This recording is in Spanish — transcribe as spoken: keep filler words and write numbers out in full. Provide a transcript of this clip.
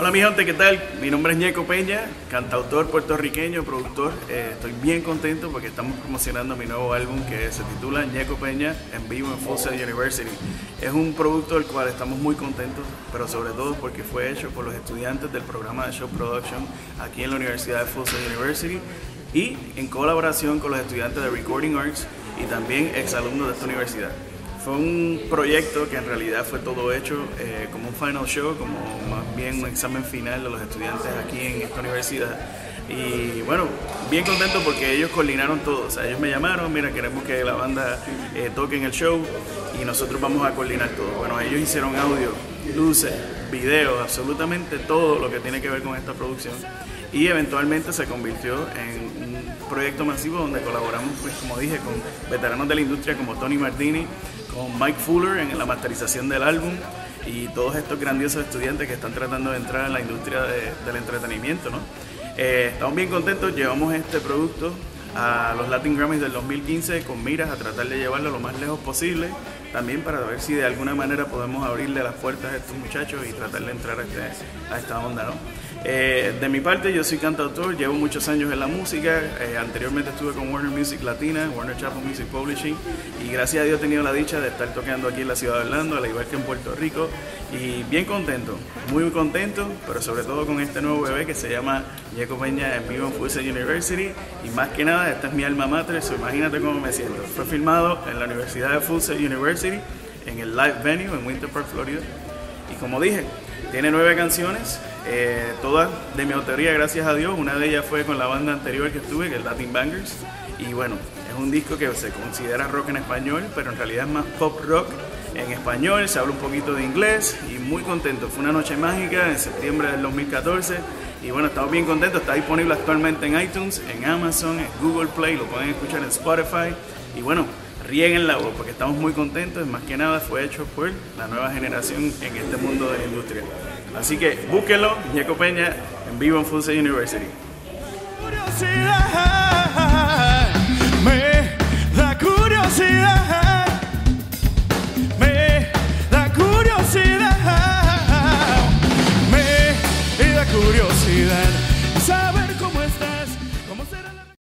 Hola mi gente, ¿qué tal? Mi nombre es Ñeco Peña, cantautor puertorriqueño, productor. Eh, estoy bien contento porque estamos promocionando mi nuevo álbum que se titula Ñeco Peña en vivo en Full Sail University. Es un producto del cual estamos muy contentos, pero sobre todo porque fue hecho por los estudiantes del programa de Show Production aquí en la Universidad de Full Sail University y en colaboración con los estudiantes de Recording Arts y también exalumnos de esta universidad. Fue un proyecto que en realidad fue todo hecho eh, como un final show, como más bien un examen final de los estudiantes aquí en esta universidad. Y bueno, bien contento porque ellos coordinaron todo. O sea, ellos me llamaron, mira, queremos que la banda eh, toque en el show y nosotros vamos a coordinar todo. Bueno, ellos hicieron audio, luces, videos, absolutamente todo lo que tiene que ver con esta producción. Y eventualmente se convirtió en un proyecto masivo donde colaboramos, pues como dije, con veteranos de la industria como Tony Martini, con Mike Fuller en la masterización del álbum y todos estos grandiosos estudiantes que están tratando de entrar en la industria de, del entretenimiento, ¿no? Eh, estamos bien contentos, llevamos este producto a los Latin Grammys del dos mil quince con miras a tratar de llevarlo lo más lejos posible, también para ver si de alguna manera podemos abrirle las puertas a estos muchachos y tratar de entrar a, este, a esta onda, ¿no? Eh, de mi parte, yo soy cantautor, llevo muchos años en la música, eh, anteriormente estuve con Warner Music Latina, Warner Chappell Music Publishing, y gracias a Dios he tenido la dicha de estar tocando aquí en la ciudad de Orlando, al igual que en Puerto Rico, y bien contento, muy contento, pero sobre todo con este nuevo bebé que se llama Ñeco Peña en vivo en Full Sail University, y más que nada, esta es mi alma mater, so imagínate cómo me siento. Fue filmado en la Universidad de Full Sail University, en el Live Venue en Winter Park, Florida, y como dije, tiene nueve canciones, eh, todas de mi autoría, gracias a Dios. Una de ellas fue con la banda anterior que estuve, que es Latin Bangers. Y bueno, es un disco que se considera rock en español, pero en realidad es más pop rock en español. Se habla un poquito de inglés y muy contento. Fue una noche mágica en septiembre del dos mil catorce. Y bueno, estamos bien contentos. Está disponible actualmente en iTunes, en Amazon, en Google Play. Lo pueden escuchar en Spotify. Y bueno, rieguen la voz porque estamos muy contentos. Más que nada fue hecho por la nueva generación en este mundo de la industria. Así que búsquenlo, Ñeco Peña en vivo en Full Sail University.